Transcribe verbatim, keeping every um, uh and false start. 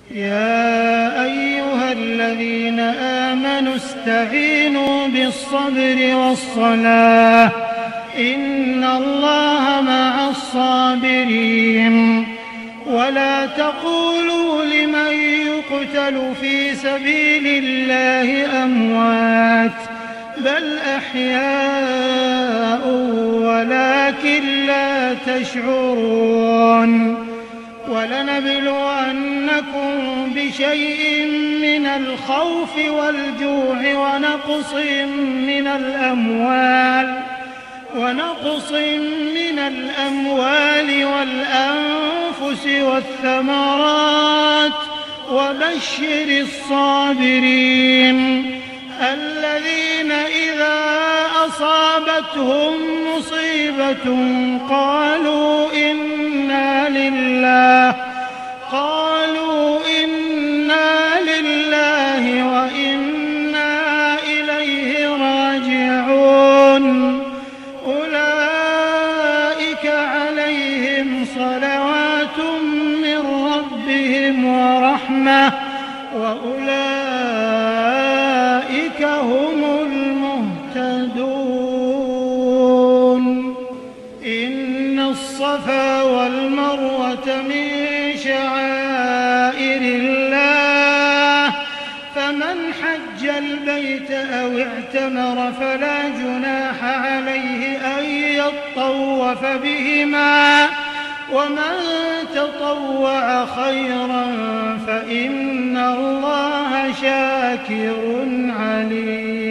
يا أيها الذين آمنوا استعينوا بالصبر والصلاة إن الله مع الصابرين. ولا تقولوا لمن يقتل في سبيل الله أموات بل أحياء ولكن لا تشعرون. ولنبلونكم بشيء من الخوف والجوع ونقص من الأموال ونقص من الأموال والأنفس والثمرات وبشر الصابرين الذين إذا أصابتهم مصيبة قالوا إنا لله قالوا إنا لله وإنا إليه راجعون. أولئك عليهم صلوات من ربهم ورحمة وأولئك هم المهتدون. إن الصفا والمروة من شعائر الله فمن حج البيت أو اعتمر فلا جناح عليه أن يطوف بهما ومن تطوع خيرا فإن الله شاكر عليم.